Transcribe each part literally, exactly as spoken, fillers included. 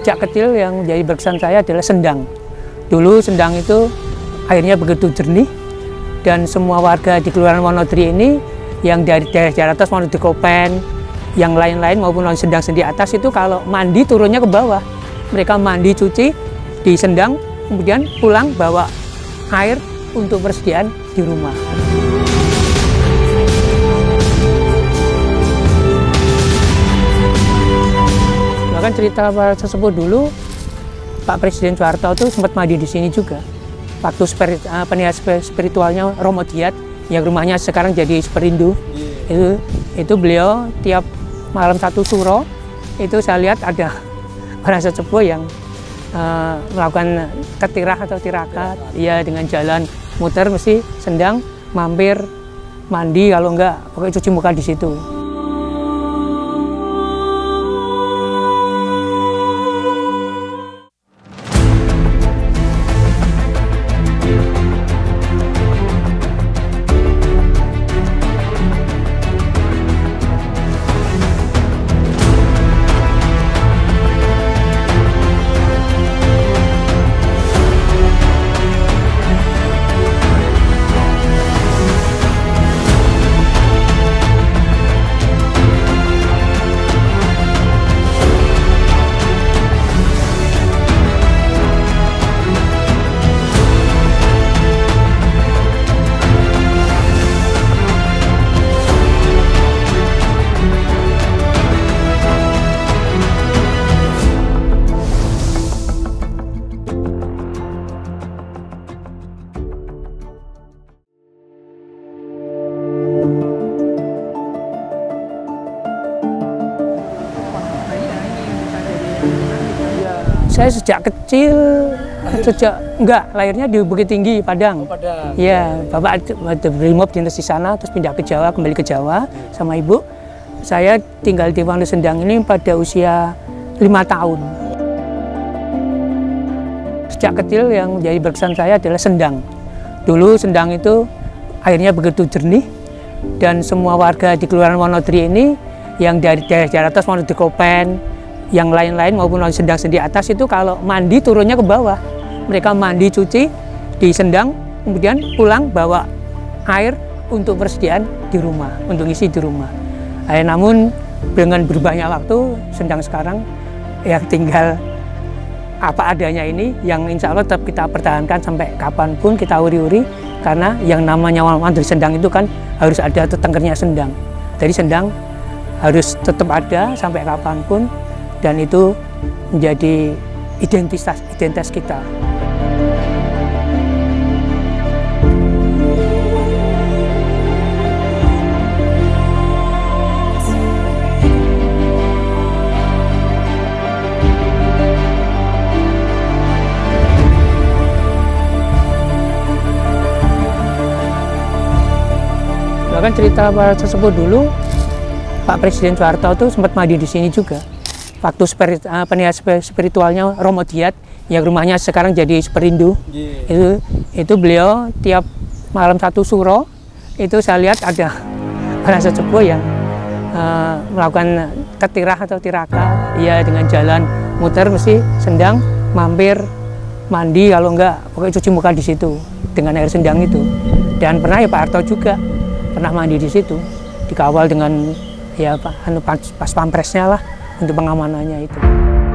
sejak kecil yang jadi berkesan saya adalah sendang. Dulu sendang itu airnya begitu jernih dan semua warga di Kelurahan Wonodri ini yang dari daerah atas mau di Kopen, yang lain-lain maupun non sendang sendi atas itu kalau mandi turunnya ke bawah. Mereka mandi cuci di sendang, kemudian pulang bawa air untuk persediaan di rumah. Bahkan cerita para sesepuh dulu, Pak Presiden Soeharto itu sempat mandi di sini juga. Waktu spirit, uh, penihar spiritualnya Romo Diat, yang rumahnya sekarang jadi Superindu, yeah. itu itu beliau tiap malam satu suro itu saya lihat ada para sesepuh yang uh, melakukan ketirah atau tirakat, ya dengan jalan muter mesti sendang, mampir, mandi kalau enggak pokoknya cuci muka di situ. Saya sejak kecil, lahir? sejak enggak lahirnya di Bukit Tinggi, Padang. Oh, Padang. Ya, bapak berimob dinas di sana, terus pindah ke Jawa, kembali ke Jawa sama ibu. Saya tinggal di Wandu Sendang ini pada usia lima tahun. Sejak kecil yang jadi berkesan saya adalah sendang. Dulu sendang itu airnya begitu jernih dan semua warga di Kelurahan Wonodri ini yang dari daerah atas mau di Kopen, yang lain-lain maupun non sendang sendi atas itu kalau mandi turunnya ke bawah. Mereka mandi cuci di sendang, kemudian pulang bawa air untuk persediaan di rumah, untuk isi di rumah. Eh, namun dengan berubahnya waktu, sendang sekarang ya tinggal apa adanya ini, yang insya Allah tetap kita pertahankan sampai kapanpun kita uri-uri, karena yang namanya Wonodri Sendang itu kan harus ada tetengkernya sendang. Jadi sendang harus tetap ada sampai kapanpun. Dan itu menjadi identitas identitas kita. Bahkan cerita para sesepuh dulu, Pak Presiden Soeharto itu sempat mandi di sini juga. Waktu spirit, uh, penihar spiritualnya Romo Diat, yang rumahnya sekarang jadi Superindu, yeah. itu itu beliau tiap malam satu suro itu saya lihat ada para sesepuh yang uh, melakukan ketirah atau tirakat, ya dengan jalan muter mesti sendang, mampir, mandi kalau enggak pokoknya cuci muka di situ dengan air sendang itu. Dan pernah ya Pak Harto juga pernah mandi di situ, dikawal dengan ya Pak pas, pas pampresnya lah untuk pengamanannya itu.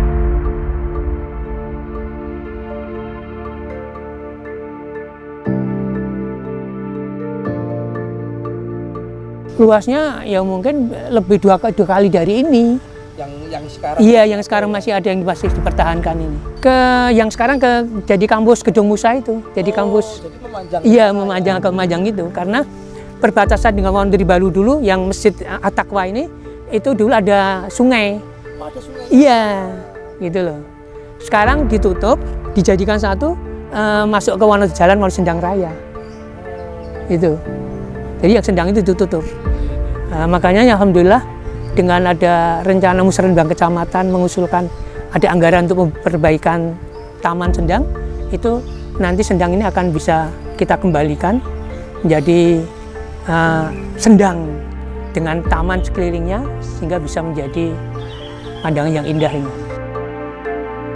Luasnya ya mungkin lebih dua, dua kali dari ini. Yang yang sekarang? Iya, yang sekarang masih ada yang masih dipertahankan ini. Ke yang sekarang ke jadi kampus Gedung Musa itu, jadi oh, kampus. Jadi memanjang. Iya, memanjang ke memanjang itu, karena perbatasan dengan Wonodri Baru dulu yang Masjid At-Taqwa ini itu dulu ada sungai. Oh, ada sungai. Iya, gitu loh. Sekarang ditutup, dijadikan satu, uh, masuk ke Wonodri Jalan Wonodri Sendang Raya. Itu. Jadi yang Sendang itu ditutup. Uh, makanya ya, alhamdulillah dengan ada rencana musrenbang kecamatan mengusulkan ada anggaran untuk perbaikan Taman Sendang, itu nanti Sendang ini akan bisa kita kembalikan menjadi uh, sendang dengan taman sekelilingnya, sehingga bisa menjadi pandangan yang indah ini.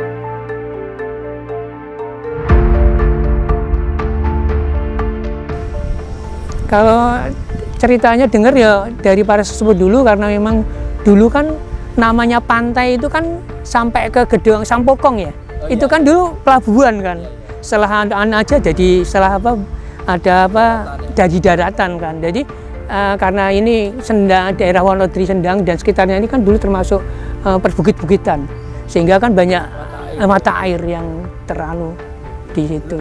Kalau ceritanya dengar ya dari para sesepuh dulu, karena memang dulu kan namanya pantai itu kan sampai ke Gedong Sampokong ya. Oh, itu iya. Kan dulu pelabuhan kan. Iya, iya. Setelah anak aja jadi setelah apa ada apa jadi daratan kan. Jadi uh, karena ini Sendang, daerah Wonodri Sendang dan sekitarnya ini kan dulu termasuk uh, perbukit-bukitan, sehingga kan banyak mata air, uh, mata air yang terlalu di situ.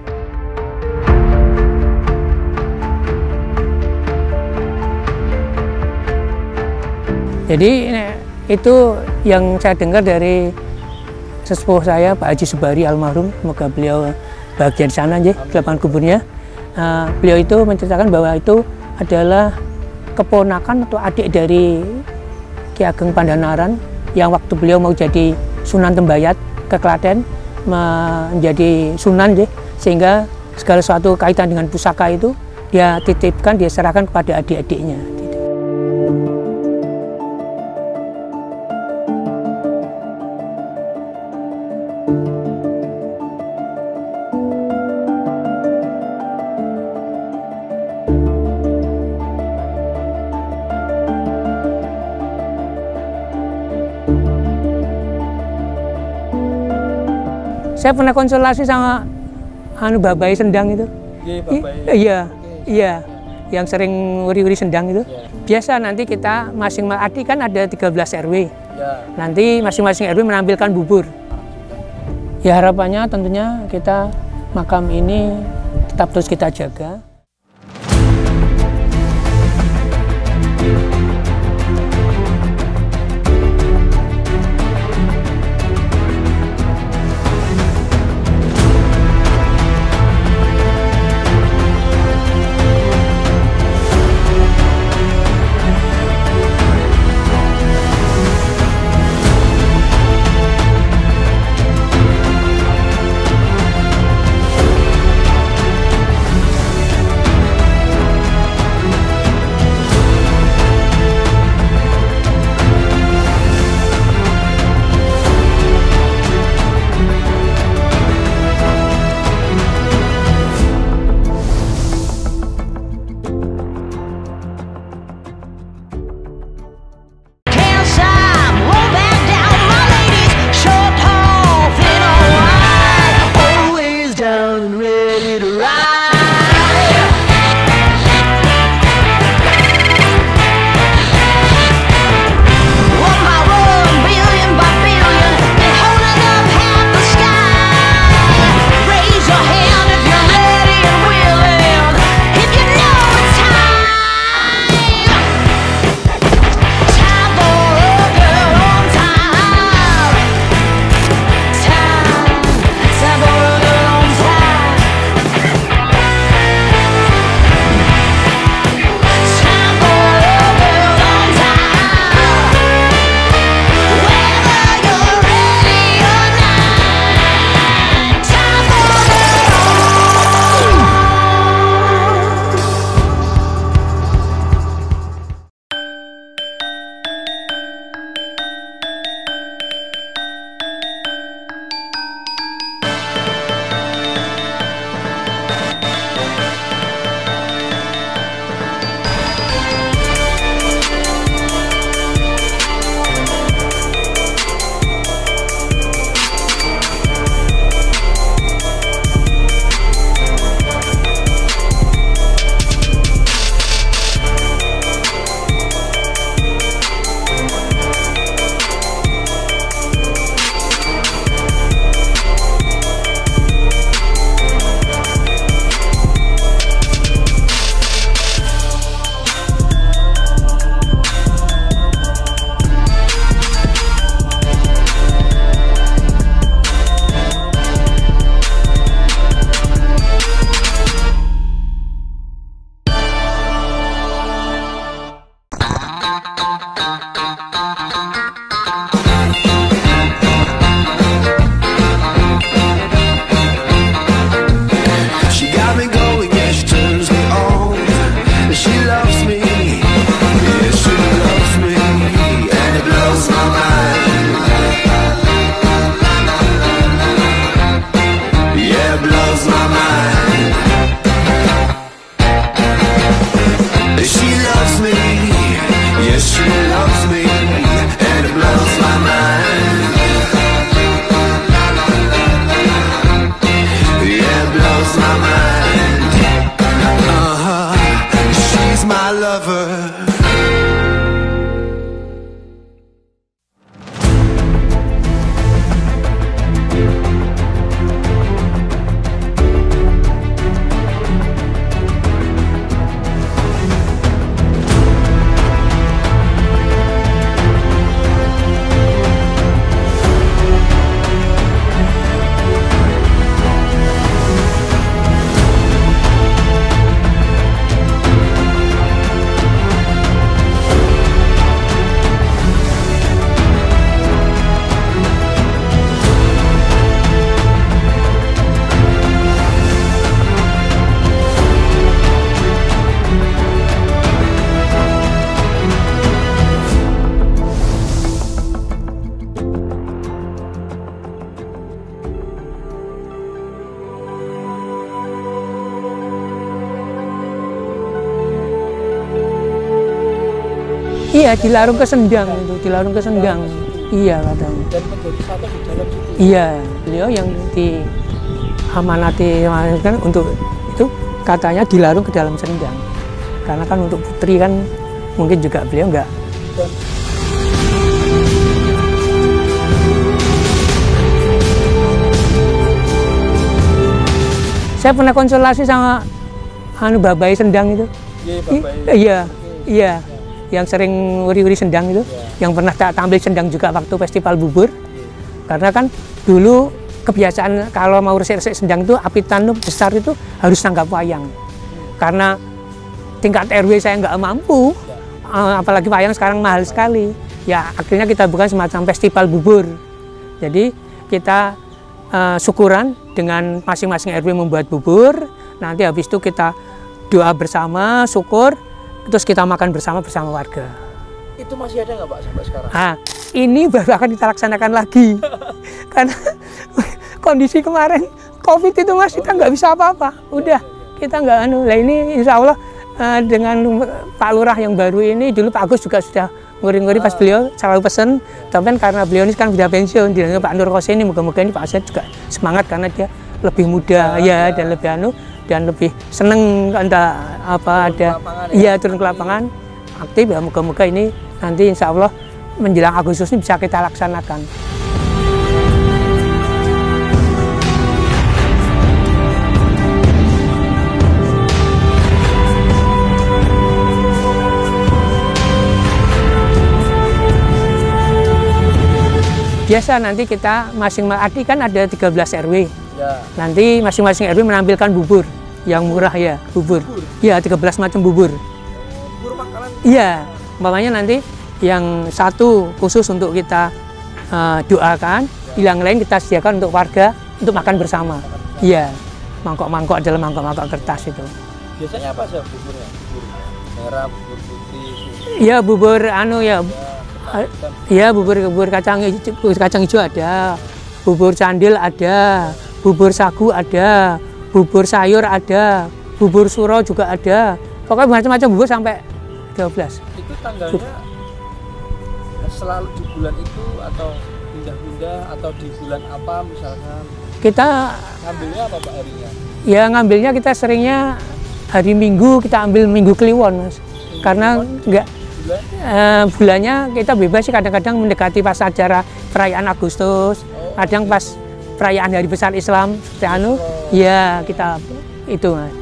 Jadi itu yang saya dengar dari sesepuh saya Pak Haji Subari almarhum, semoga beliau bahagia di sana aja di lapangan kuburnya. Uh, beliau itu menceritakan bahwa itu adalah keponakan atau adik dari Ki Ageng Pandhanaran yang waktu beliau mau jadi Sunan Tembayat ke Klaten menjadi Sunan ya, sehingga segala sesuatu kaitan dengan pusaka itu dia titipkan, dia serahkan kepada adik-adiknya. Saya pernah konsultasi sama anu Babai Sendang itu. Iya, Babai. Iya, iya. Yang sering wuri-wuri Sendang itu. Ya. Biasa nanti kita masing-masing kan ada tiga belas R W. Ya. Nanti masing-masing R W menampilkan bubur. Ya harapannya tentunya kita makam ini tetap terus kita jaga. my lover. Iya, dilarung ke Sendang itu, dilarung ke Sendang. Iya katanya. Dan menjadi satu di dalam situ. Iya, beliau yang diamanati kan untuk itu katanya dilarung ke dalam Sendang. Karena kan untuk putri kan mungkin juga beliau enggak. Dan Saya pernah konsultasi sama anu Babai Sendang itu. iya, I- Bapak. Iya, iya. Yang sering wuri-wuri Sendang itu, Ya. yang pernah tak tampil Sendang juga waktu festival bubur. Karena kan dulu kebiasaan kalau mau resik-resik Sendang itu apitan itu besar itu harus tanggap wayang. Karena tingkat R W saya nggak mampu, eh, apalagi wayang sekarang mahal sekali. Ya akhirnya kita bukan semacam festival bubur. Jadi kita eh, syukuran dengan masing-masing R W membuat bubur. Nanti habis itu kita doa bersama, syukur. Terus kita makan bersama bersama warga. Itu masih ada nggak Pak sampai sekarang? Nah, ini baru akan kita laksanakan lagi. Karena kondisi kemarin COVID itu Mas, kita nggak bisa apa-apa. Udah, kita nggak anu. Lah ini insya Allah eh, dengan Pak Lurah yang baru ini, dulu Pak Agus juga sudah nguri-nguri pas beliau selalu pesen. Tapi kan karena beliau ini kan sudah pensiun, di Pak Nur Kose ini moga-moga ini Pak Asyad juga semangat karena dia lebih muda ya dan lebih anu dan lebih seneng entah apa ada iya turun ke lapangan aktif ya, moga-moga ini nanti insya Allah menjelang Agustus ini bisa kita laksanakan. Biasa nanti kita masing-masing kan ada tiga belas R W. Ya. Nanti masing-masing R W menampilkan bubur yang murah ya, bubur. Iya, tiga belas macam bubur. Bubur makanan. Iya, umpamanya nanti yang satu khusus untuk kita uh, doakan, yang lain kita sediakan untuk warga untuk makan bersama. Iya, mangkok-mangkok adalah mangkok-mangkok kertas itu. Biasanya apa sih buburnya? Bubur merah, bubur putih, susu. Iya, bubur anu ya. Ya, Iya, bubur bubur kacang hijau, bubur kacang hijau ada, bubur candil ada, bubur sagu ada, bubur sayur ada, bubur suro juga ada. Pokoknya macam-macam bubur sampai dua belas. itu tanggalnya selalu di bulan itu atau pindah-pindah atau di bulan apa misalkan? Kita Ngambilnya apa Pak harinya? ya ngambilnya kita seringnya hari Minggu kita ambil Minggu Kliwon, Mas. Karena enggak Bulan? eh, bulannya kita bebas sih, kadang-kadang mendekati pas acara perayaan Agustus, kadang pas perayaan Hari Besar Islam seperti anu, ya kita itu Mas.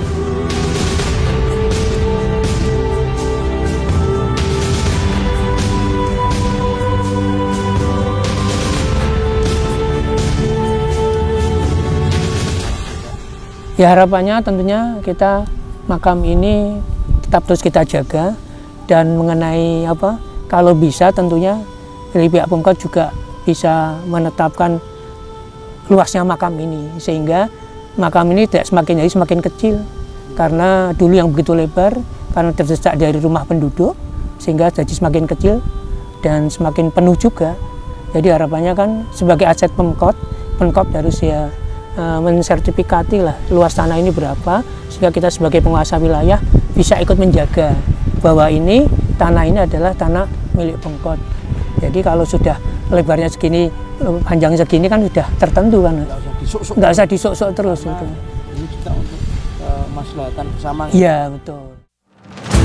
Ya harapannya tentunya kita makam ini tetap terus kita jaga, dan mengenai apa kalau bisa tentunya dari pihak Pemkot juga bisa menetapkan luasnya makam ini sehingga makam ini tidak semakin hari semakin kecil, karena dulu yang begitu lebar karena terdesak dari rumah penduduk sehingga jadi semakin kecil dan semakin penuh juga. Jadi harapannya kan sebagai aset Pemkot, Pemkot harus ya uh, mensertifikati lah luas tanah ini berapa sehingga kita sebagai penguasa wilayah bisa ikut menjaga bahwa ini tanah ini adalah tanah milik Pemkot. Jadi kalau sudah lebarnya segini, panjang segini kan sudah tertentu kan, Nggak usah disuk-suk. nggak usah disok-sok terus. Nah, Gitu. ini kita untuk uh, maslahatan bersama. Iya betul.